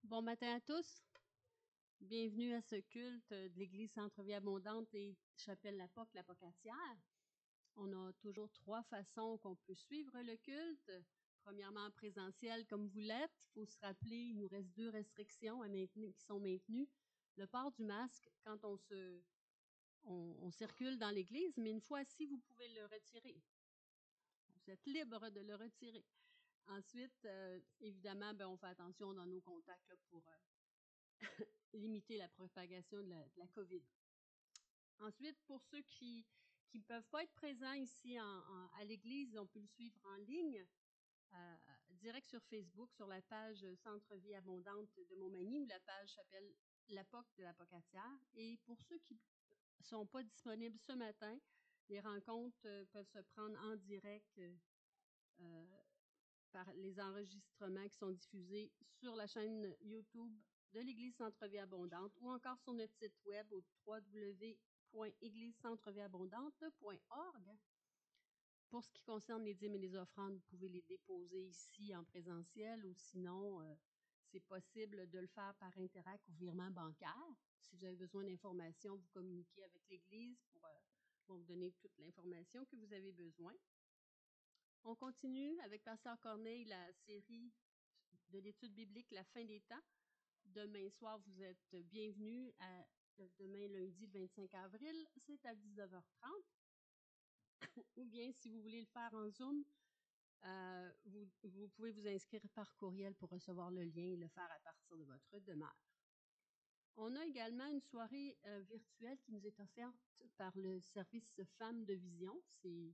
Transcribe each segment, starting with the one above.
Bon matin à tous. Bienvenue à ce culte de l'Église Centre-Vie Abondante et Chapelle La Poque, la Pocatière. On a toujours 3 façons qu'on peut suivre le culte. Premièrement, en présentiel, comme vous l'êtes. Il faut se rappeler, il nous reste 2 restrictions qui sont maintenues. Le port du masque quand on circule dans l'Église, mais une fois assis, vous pouvez le retirer. Vous êtes libre de le retirer. Ensuite, évidemment, on fait attention dans nos contacts là, pour limiter la propagation de la COVID. Ensuite, pour ceux qui ne peuvent pas être présents ici à l'Église, on peut le suivre en ligne, direct sur Facebook, sur la page Centre-Vie Abondante de Montmagny, ou la page s'appelle La Poque de la Pocatière. Et pour ceux qui ne sont pas disponibles ce matin, les rencontres peuvent se prendre en direct par les enregistrements qui sont diffusés sur la chaîne YouTube de l'Église Centre-Vie Abondante ou encore sur notre site web au www.églisecentrevieabondante.org. Pour ce qui concerne les dîmes et les offrandes, vous pouvez les déposer ici en présentiel ou sinon, c'est possible de le faire par Interac ou virement bancaire. Si vous avez besoin d'informations, vous communiquez avec l'Église pour vous donner toute l'information que vous avez besoin. On continue avec Pasteur Corneille la série de l'étude biblique La fin des temps. Demain soir, vous êtes bienvenus demain lundi le 25 avril, c'est à 19h30. Ou bien, si vous voulez le faire en Zoom, vous pouvez vous inscrire par courriel pour recevoir le lien et le faire à partir de votre demeure. On a également une soirée virtuelle qui nous est offerte par le service Femmes de Vision. C'est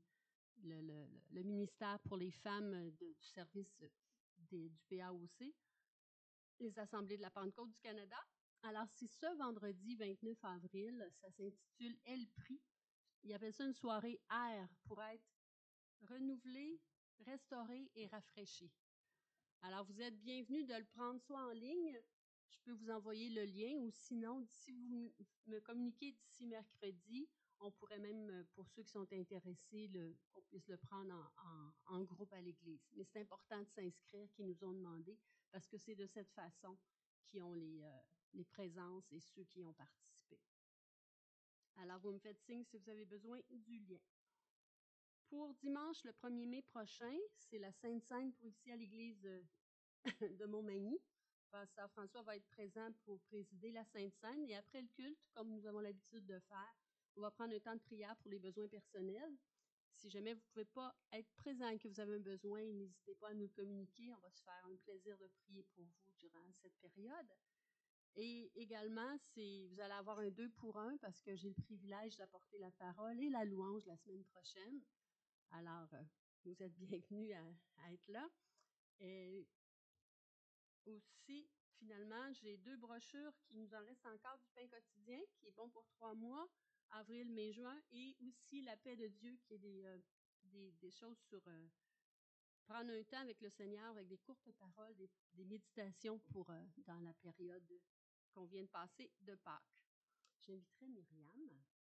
le ministère pour les femmes du service du PAOC, les Assemblées de la Pentecôte du Canada. Alors, c'est ce vendredi 29 avril, ça s'intitule « Elle prie ». Il appelle ça une soirée air pour être renouvelée, restaurée et rafraîchie. Alors, vous êtes bienvenus de le prendre soit en ligne, je peux vous envoyer le lien, ou sinon, si vous me communiquez d'ici mercredi, on pourrait même, pour ceux qui sont intéressés, qu'on puisse le prendre en groupe à l'Église. Mais c'est important de s'inscrire, qu'ils nous ont demandé, parce que c'est de cette façon qu'ils ont les présences et ceux qui ont participé. Alors, vous me faites signe si vous avez besoin du lien. Pour dimanche, le 1er mai prochain, c'est la Sainte Seine pour ici à l'Église de Montmagny. Pasteur François va être présent pour présider la Sainte Seine. Et après le culte, comme nous avons l'habitude de faire, on va prendre un temps de prière pour les besoins personnels. Si jamais vous ne pouvez pas être présent et que vous avez un besoin, n'hésitez pas à nous communiquer. On va se faire un plaisir de prier pour vous durant cette période. Et également, vous allez avoir un 2 pour 1 parce que j'ai le privilège d'apporter la parole et la louange la semaine prochaine. Alors, vous êtes bienvenus à être là. Et aussi, finalement, j'ai 2 brochures qui nous en restent encore du pain quotidien, qui est bon pour 3 mois, avril, mai, juin, et aussi la paix de Dieu, qui est des choses sur prendre un temps avec le Seigneur, avec des courtes paroles, des méditations pour dans la période qu'on vient de passer de Pâques. J'inviterai Myriam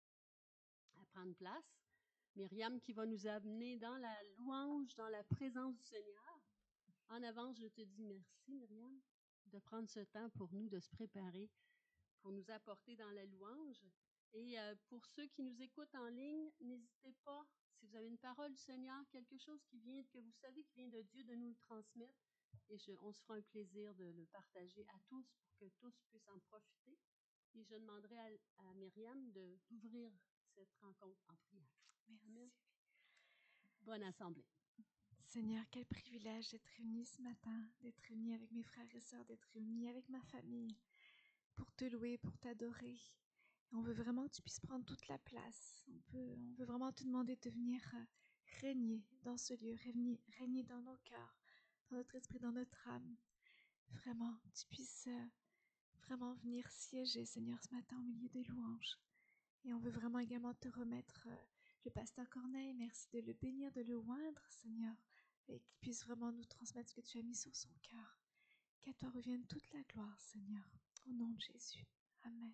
à prendre place. Myriam qui va nous amener dans la louange, dans la présence du Seigneur. En avance, je te dis merci, Myriam, de prendre ce temps pour nous, de se préparer, pour nous apporter dans la louange. Et pour ceux qui nous écoutent en ligne, n'hésitez pas, si vous avez une parole du Seigneur, quelque chose que vous savez qui vient de Dieu, de nous le transmettre. Et on se fera un plaisir de le partager à tous pour que tous puissent en profiter. Et je demanderai à Myriam d'ouvrir cette rencontre en prière. Merci. Amen. Bonne assemblée. Seigneur, quel privilège d'être réunis ce matin, d'être réunis avec mes frères et sœurs, d'être réunis avec ma famille, pour te louer, pour t'adorer. Et on veut vraiment que tu puisses prendre toute la place. On veut vraiment te demander de venir régner dans ce lieu, régner dans nos cœurs, dans notre esprit, dans notre âme. Vraiment, que tu puisses vraiment venir siéger, Seigneur, ce matin au milieu des louanges. Et on veut vraiment également te remettre le pasteur Corneille. Merci de le bénir, de le oindre, Seigneur, et qu'il puisse vraiment nous transmettre ce que tu as mis sur son cœur. Qu'à toi revienne toute la gloire, Seigneur, au nom de Jésus. Amen.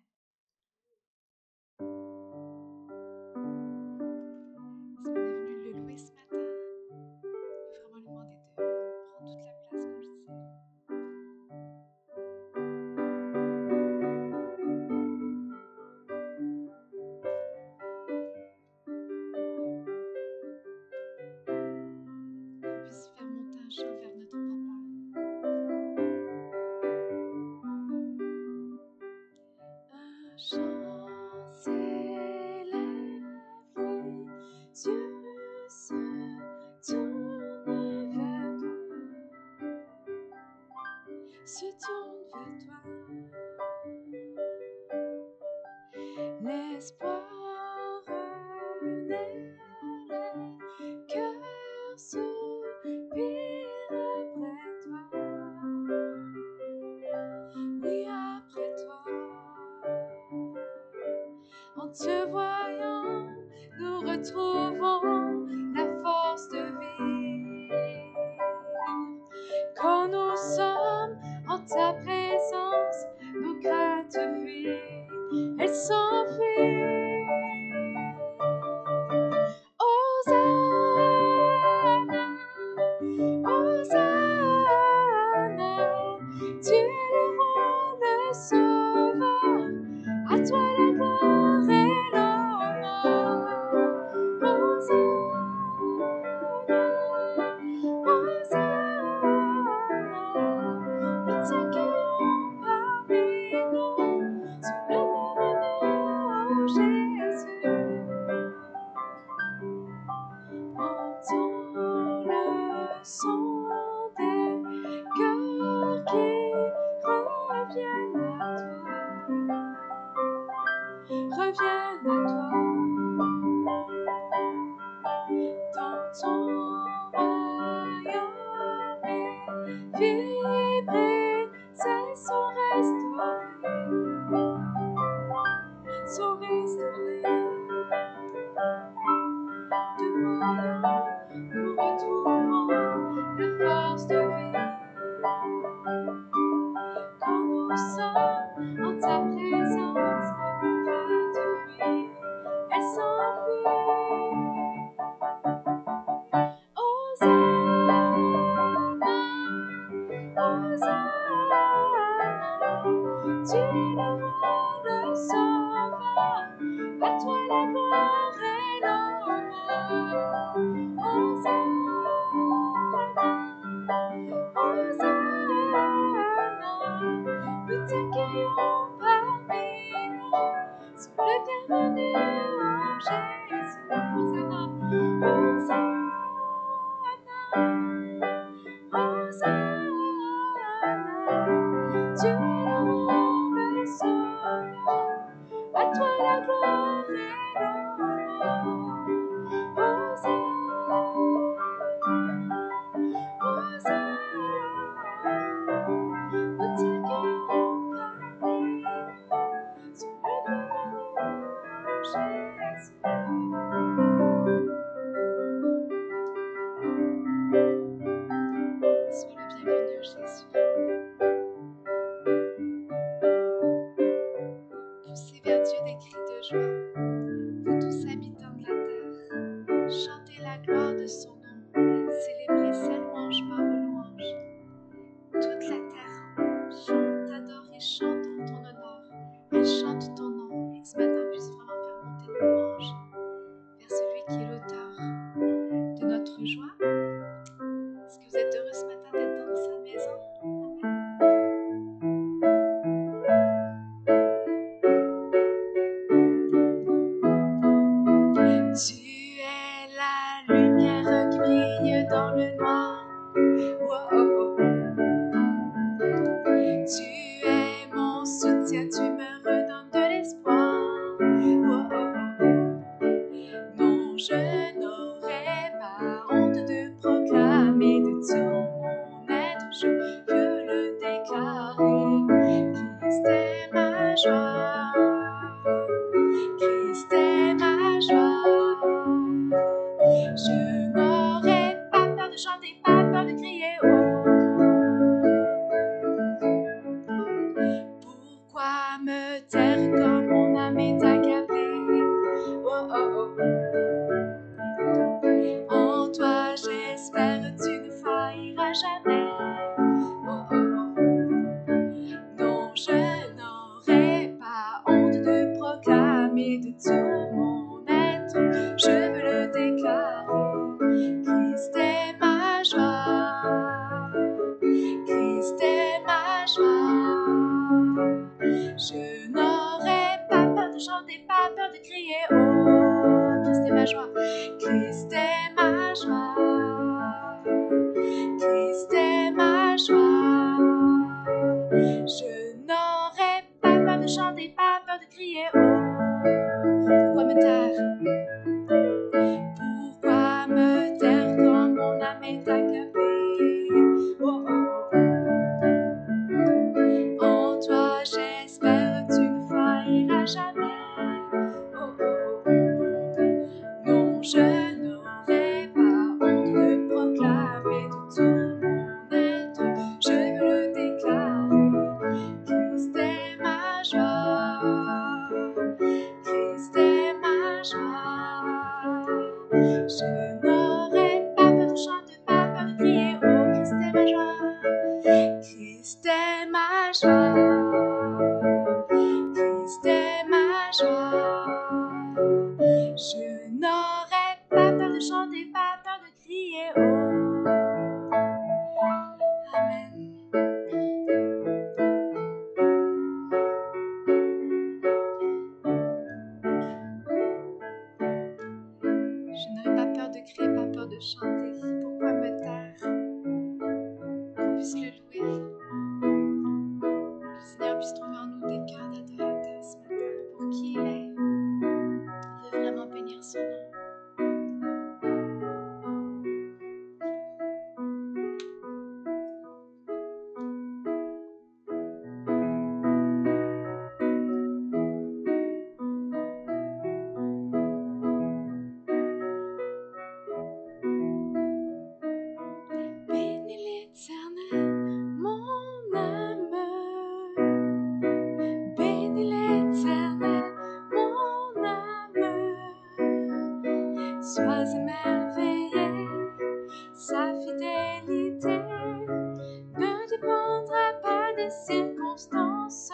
Est-ce qu'on est venu le louer ce matin? On veut vraiment lui demander de prendre toute la place, comme je disais. se tourne vers toi. L'espoir renaît, les cœurs soupirent après toi. Oui, après toi. En te voyant, nous retrouvons la force de vivre. Quand nous sommes en ta présence, nos craintes fuient, elles s'enfuient. Hosanna, Hosanna, tu es le roi, le sauveur, à toi la gloire et l'honneur. Hosanna, Hosanna, nous t'accueillons parmi nous, sur le bienvenu, Jésus. Entends le son des cœurs qui reviennent à toi. Reviennent à toi. Dans ton royaume et vibrer, c'est son restauré. Son restauré. Te voyant, nous retrouvons la force de vie. Quand nous sommes en ta présence, nos craintes fuient, elles s'enfuient. Hosanna, Hosanna, tu es le roi, le sauveur, à toi la gloire et l'honneur. Hosanna, Hosanna, nous t'accueillons parmi nous, sois le bienvenu en Jésus. Hosanna, Hosanna, tu es le roi, le sauveur, à toi la gloire et l'honneur. Hosanna, Hosanna, nous t'accueillons parmi nous, sois le bienvenu en Jésus. Sois le bienvenu, Jésus. Poussez vers Dieu des cris de joie, vous tous habitants de la terre. Chantez la gloire de son nom, célébrez sa louange par vos louanges. Toute la terre chante, t'adore et chante en ton honneur. Elle chante ton nom et que ce matin puisse vraiment faire monter nos louanges vers celui qui est l'auteur de notre joie. Est-ce que vous êtes heureux ce matin d'être dans sa maison? Tu es la lumière qui brille dans le noir. Oh, oh, oh. Tu es mon soutien, tu me redonnes de l'espoir. Oh, oh, oh. Non, je n'aurai pas honte de proclamer de tout mon être, je veux le déclarer. Christ est ma joie, Christ est ma joie. Je n'aurai pas peur de chanter, pas peur de crier haut. Pourquoi me taire quand mon âme est accablée? Oh, oh, oh. En toi j'espère, tu ne failliras jamais. Oh, oh, oh. Non, je n'aurai pas honte de proclamer de tout mon être, je veux le déclarer. Christ est ma joie, Christ est ma joie. Je n'aurai pas peur de chanter, pas peur de crier oh. Christ est ma joie, Christ est ma joie, Christ est ma joie. crier haut? Pourquoi me taire? Pourquoi me taire quand mon âme est accablée? Oh, oh, oh. En toi j'espère, tu ne failliras jamais. Oh, oh, oh. Non, je n'aurai pas honte de proclamer de tout mon être. Je veux le déclarer. Christ est ma joie. Christ est ma joie. Je n'aurai pas peur de chanter, pas peur de crier. Oh, Christ est ma joie. Christ est ma joie. Christ est ma joie. Je n'aurai pas peur de chanter, pas peur de crier. Oh, Amen. Je n'aurai pas peur de crier, pas peur de chanter. Pourquoi me taire? Qu'on puisse le louer. Que le Seigneur puisse trouver en nous des cœurs d'adorateurs ce matin pour qui il est. Il veut vraiment bénir son nom. Bénis l'Éternel, mon âme. Bénis l'Éternel, mon âme. Sois émerveillé, sa fidélité ne dépendra pas des circonstances.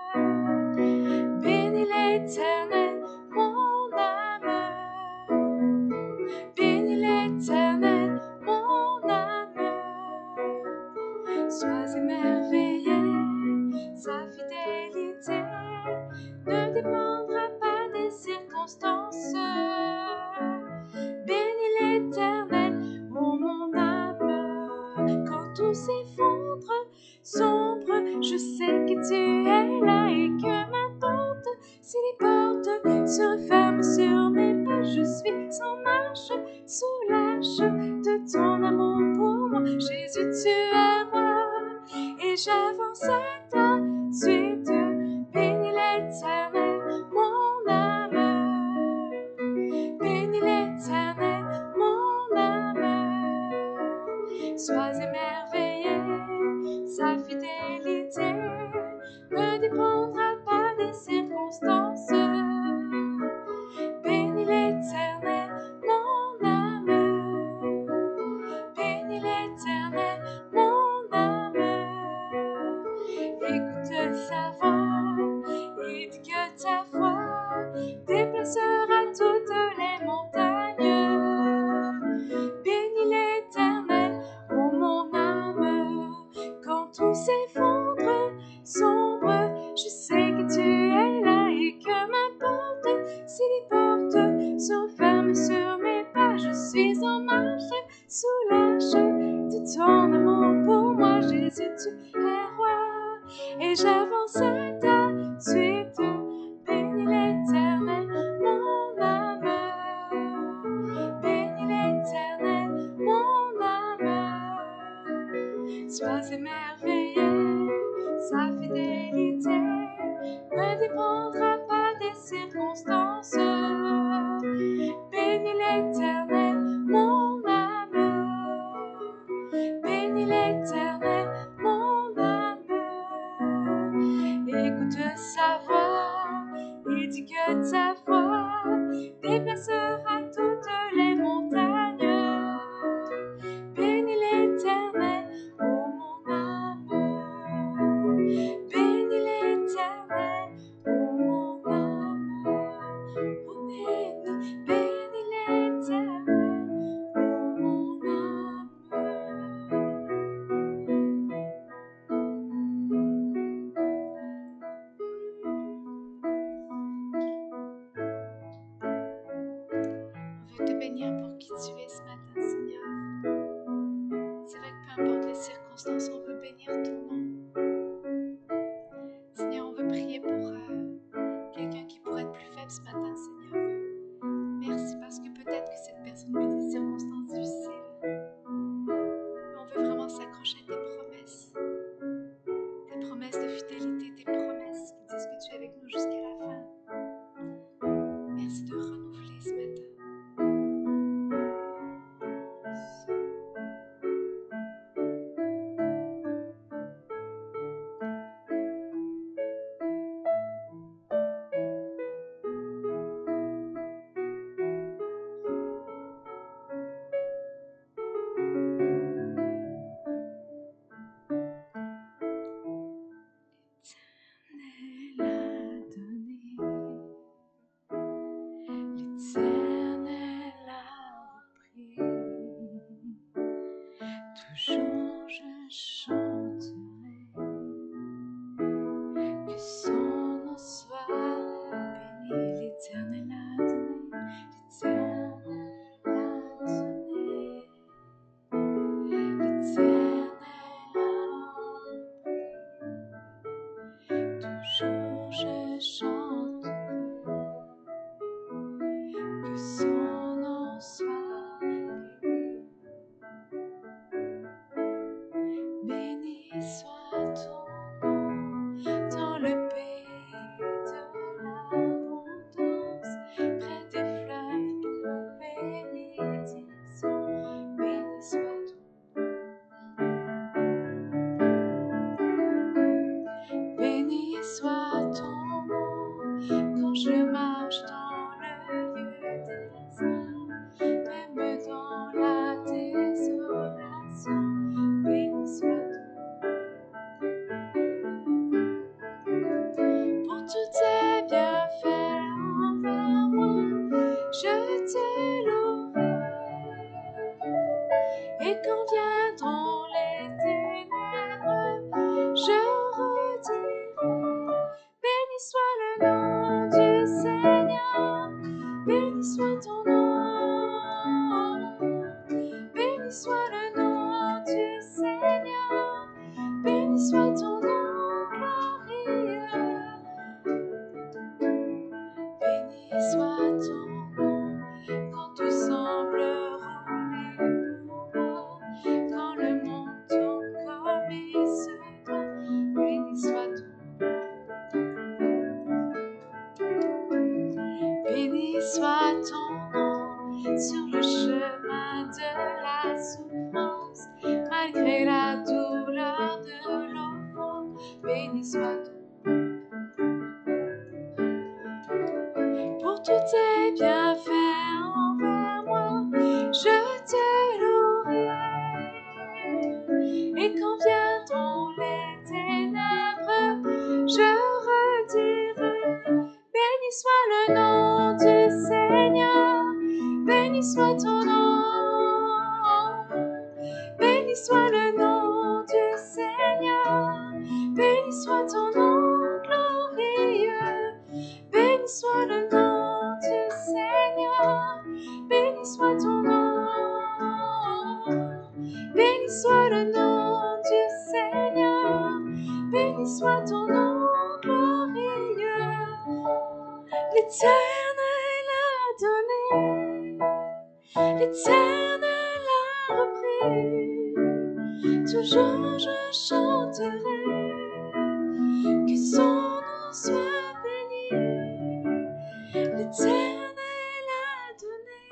Bénis l'Éternel, mon âme. Bénis l'Éternel, mon âme. Sois émerveillé, sa fidélité ne dépendra pas des circonstances. Bénis l'Éternel, ô mon âme. Quand tout s'effondre, sombre, je sais que tu es là et que m'importe si les portes se referment sur mes pas. Je suis en marche sous l'arche de ton amour pour moi. Jésus, tu es roi et j'avance à ta suite. Bénis l'Éternel, mon âme. Bénis l'Éternel, mon âme. Sois émerveillé, sa fidélité ne dépendra pas des circonstances. Bénis l'Éternel, mon âme. Bénis l'Éternel, mon âme. Écoute sa voix et dis que ta voix déplacera toutes les montagnes. Bénis l'Éternel, ô mon âme. Quand tout s'effondre, sombre, je sais que tu es là et que m'importe si les portes se referment sur mes pas. Je suis en marche sous l'arche de ton amour pour moi. Jésus, tu es roi et j'avance à ta suite. Bénis l'Éternel, mon âme. Bénis l'Éternel, mon âme. Sois émerveillé, sa fidélité ne dépendra pas des circonstances. Bénis l'Éternel, mon âme. Bénis l'Éternel, mon âme. Écoute sa voix et dis que ta voix déplacera toutes les montagnes. Bénis l'Éternel, ô mon âme. Bénis l'Éternel, ô mon âme. Oh, bénis l'Éternel, ô mon âme. béni soit ton pour tous tes bienfaits envers moi, je te louerai. Et quand viendront les ténèbres, je redirai, béni soit le nom du Seigneur, béni soit ton nom, béni soit le nom du Seigneur, béni soit ton nom glorieux, béni soit le nom du Seigneur, béni soit ton nom, béni soit le nom du Seigneur, béni soit ton nom glorieux. L'Éternel a donné, l'Éternel a repris, toujours je chanterai, que son nom soit béni. L'Éternel a donné,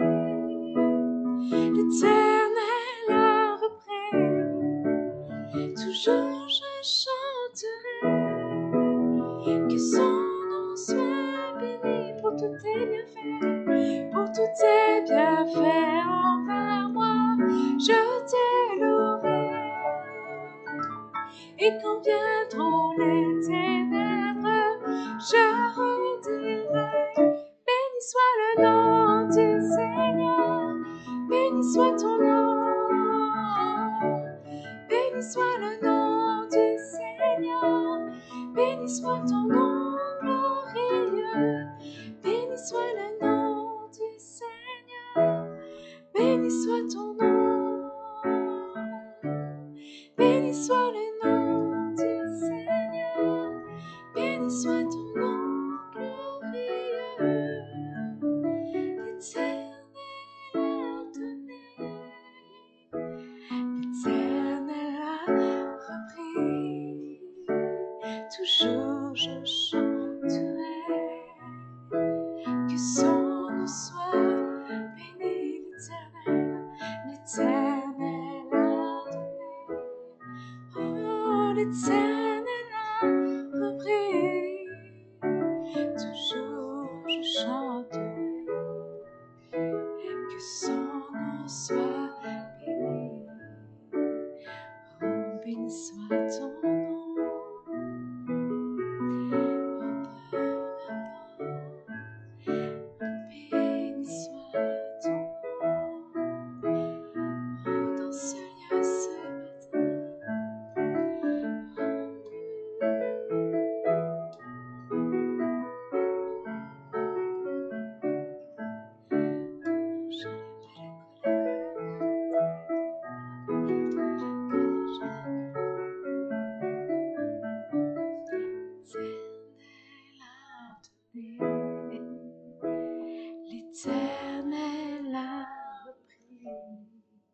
l'Éternel a repris, toujours je chanterai, que son nom soit béni pour tous tes bienfaits, pour tous tes bienfaits envers moi, je te louerai. Et quand viendront les ténèbres, je redirai, béni soit le nom du Seigneur, béni soit ton nom, béni soit le nom du Seigneur, béni soit ton nom glorieux, béni soit le nom du Seigneur, béni soit ton nom, béni soit le nom du Seigneur, béni soit ton nom glorieux. L'Éternel a donné, l'Éternel a repris, toujours je chanterai, que son nom soit béni. L'Éternel a donné, oh l'Éternel a repris, toujours je chanterai, que son nom soit béni. Oh, béni soit ton nom, oh peu importe, béni soit ton nom, oh dans ce lieu ce matin. L'Éternel a repris,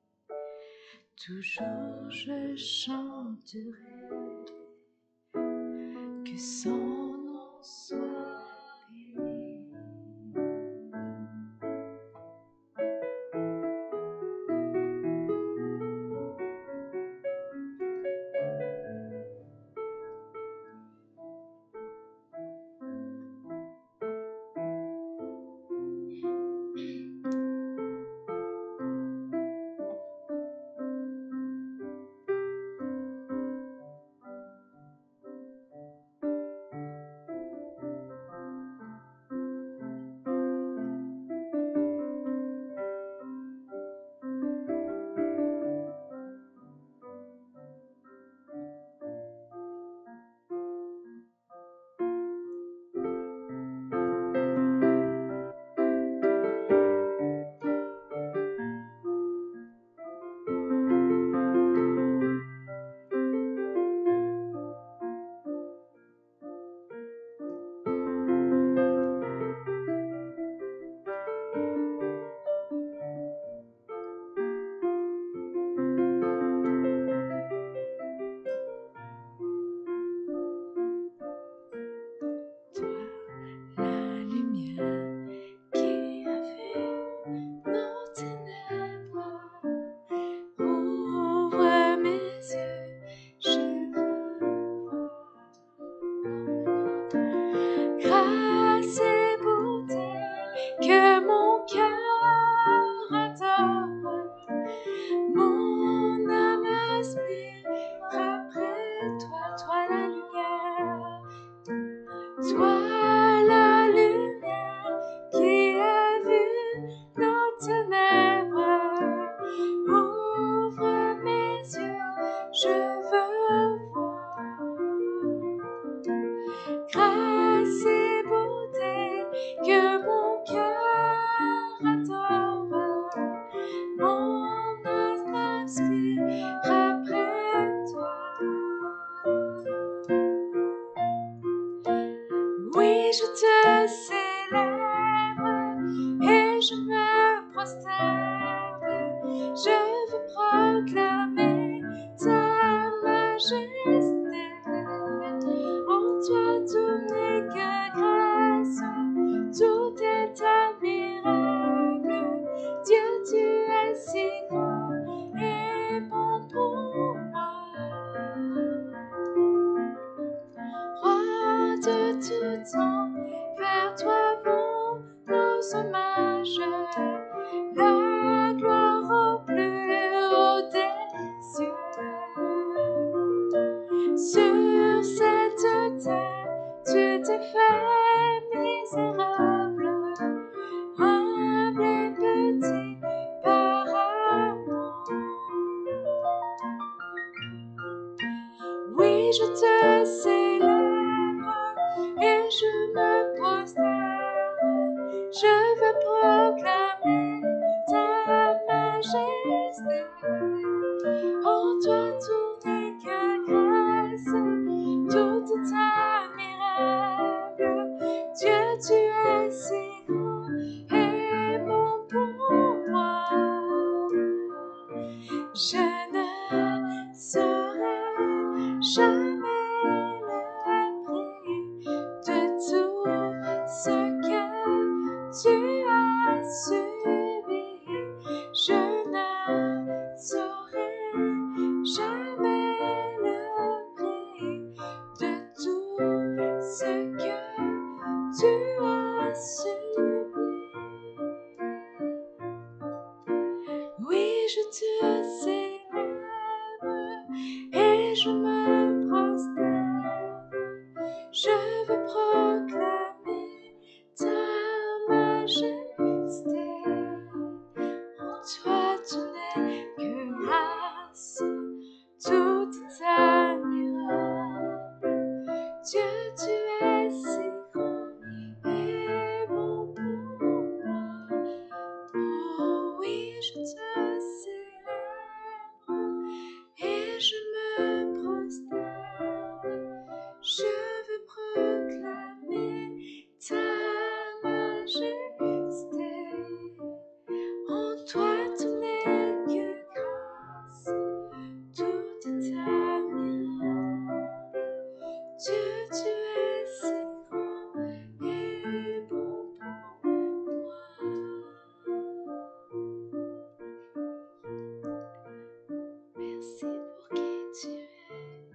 toujours je chanterai, que son nom soit béni. Toi, la lumière qui a vu nos ténèbres, ouvre mes yeux, je veux voir. Grâce et beauté que mon cœur adore, mon âme m'inspire après toi. Oui, je te célèbre et je me prosterne. Je veux proclamer ta majesté. En toi tout n'est que grâce, tout est admirable. Dieu, tu es si grand et bon pour moi. Roi de tout temps, vers toi vont nos hommages, la gloire au plus haut des cieux. Sur cette terre, tu t'es fait misérable, humble et petit par amour. Oui, je te célèbre et je me prosterne. Je veux proclamer ta majesté. En toi tout n'est que grâce, tout est admirable. Dieu, tu es si grand et bon pour moi. Je ne saurais jamais le prix de tout ce que tu as subi. Je ne saurais jamais le prix de tout ce que tu as subi. Oui, je te célèbre et je me prosterne. Je veux proclamer ta majesté. En toi tu n'es que grâce, tout est admirable. Dieu, tu es si grand et bon pour moi. Oh oui, je te célèbre et je me prosterne. Je veux proclamer ta majesté. En toi tout n'est que grâce, tout est admirable. Dieu, tu es si grand et bon pour moi. Merci pour qui tu es.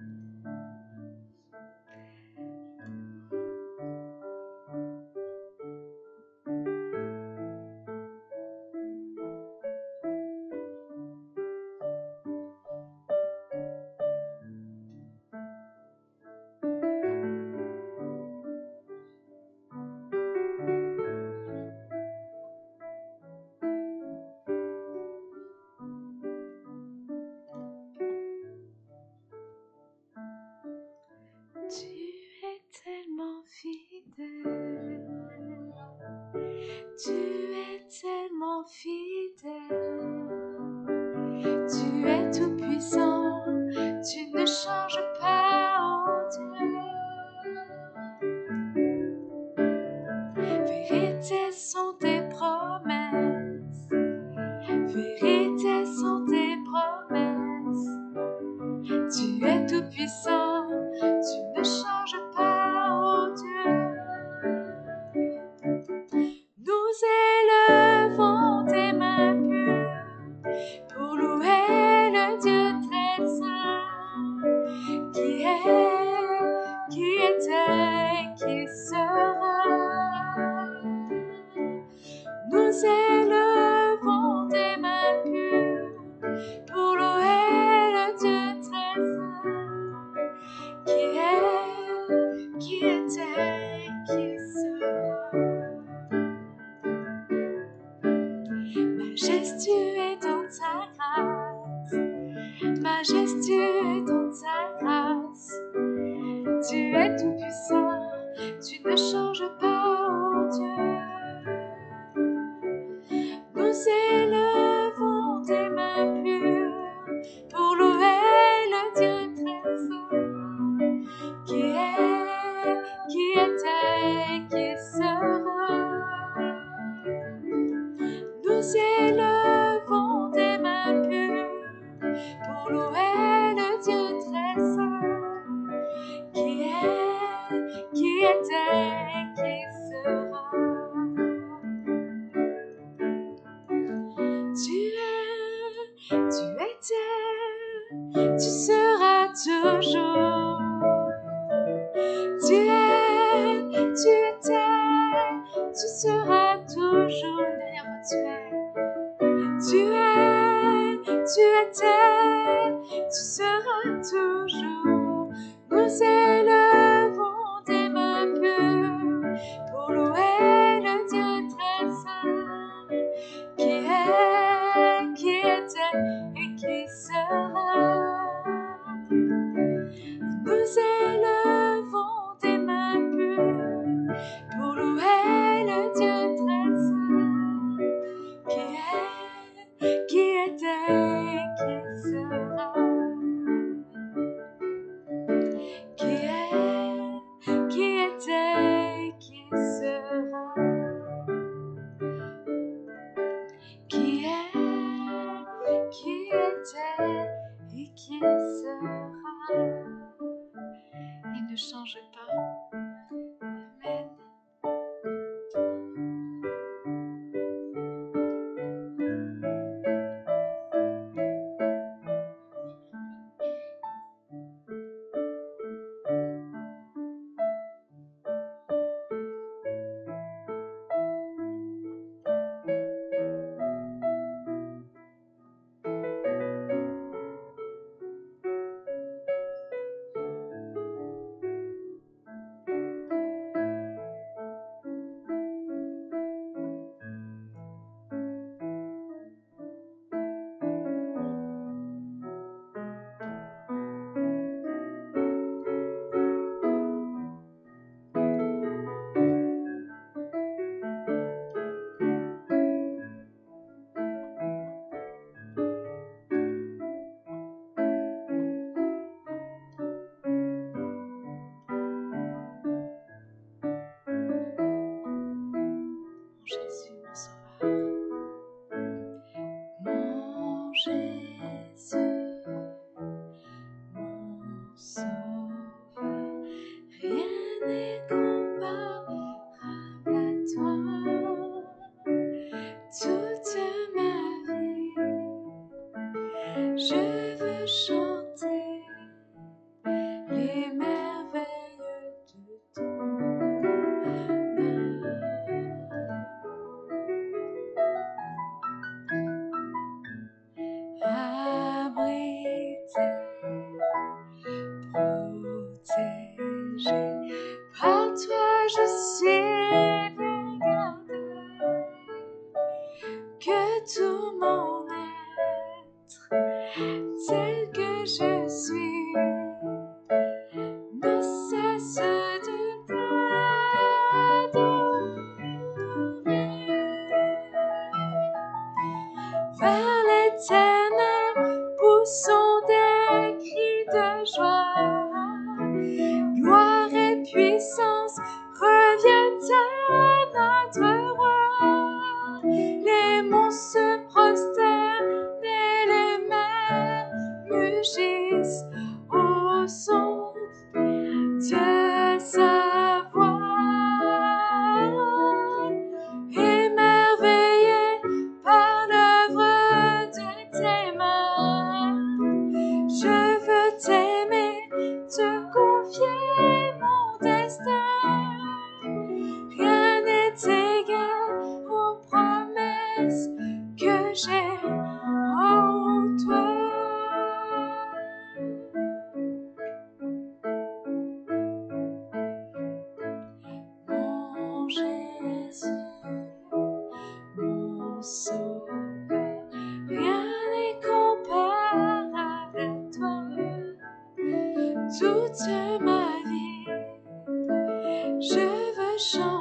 Tu es tout puissant, tu ne changes pas, oh Dieu. Nous élevons tes mains pures pour louer le Dieu très saint, qui était, qui sera. Nous élevons tes mains pures pour louer le Dieu très saint, qui était, qui sera. Tu étais, tu seras toujours. Tu étais, tu seras toujours. Derrière moi, tu étais, tu seras toujours. Nous élevons tes mains pures pour louer le Dieu très saint, qui était et qui sera. Nous élevons tes mains pures pour louer le Dieu très saint, qui était, qui sera, qui était, qui sera, qui était et qui sera, et ne change pas. Amen. Mon Jésus, mon Sauveur. Mon Jésus, mon Sauveur, rien n'est comparable à toi. Toute ma vie, je veux chanter les merveilles de ton amour. Je veux chanter